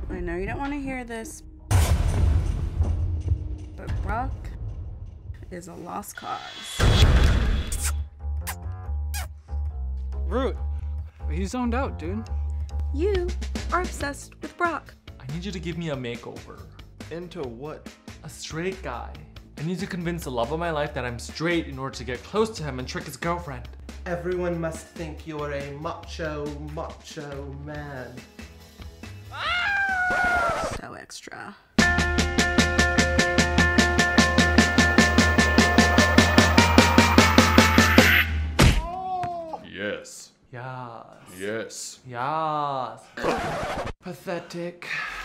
I know you don't want to hear this, but Brock is a lost cause. Root, he's zoned out, dude. You are obsessed with Brock. I need you to give me a makeover. Into what? A straight guy. I need to convince the love of my life that I'm straight in order to get close to him and trick his girlfriend. Everyone must think you're a macho man. So extra. Yes. Yes. Yes. Yes. Pathetic.